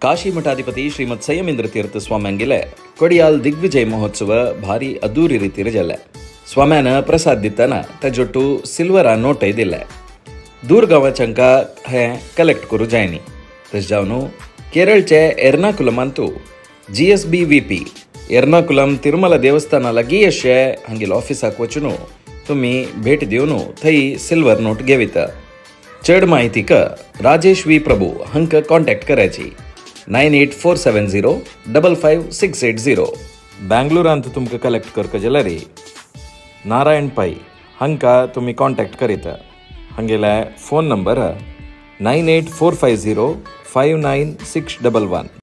ಕಾಶಿ ಮಠಾಧಿಪತಿ ಶ್ರೀಮದ್ ಸಂಯಮೇಂದ್ರ ತೀರ್ಥ ಸ್ವಾಮ್ಯಂಗಿಲೆ ಕೊಡಿಯಾಲ್ ದಿಗ್ವಿಜಯ ಮಹೋತ್ಸವ ಭಾರಿ ಅದ್ದೂರಿ ರೀತಿ ರಜಲ್ಲೆ. ಸ್ವಾಮ್ಯಾನ ಪ್ರಸಾದ್ ದಿತ್ತನ ತಜೊಟ್ಟು ಸಿಲ್ವರ ನೋಟ್ ಐದಿಲ್ಲ. दूरगावा चंका है कलेक्ट करू जायनी तजावनु केरळचे एर्नाकुलम अंतू GSB VP एर्नाकुलम तिरुमला देवस्थान लगी अशे हंगिल ऑफिसाक वचून तुम्ही भेट दिवन थंय सिल्वर नोट घेवित. चड माहितीक राजेश V प्रभू हंक कॉन्टॅक्ट करायची 9847055680. बँगलोरांत तुमकां कलेक्ट करक जाल्यार नारायण पै हंका तुम्ही कॉन्टॅक्ट करीत. हंगेला फोन नंबर 9845059611.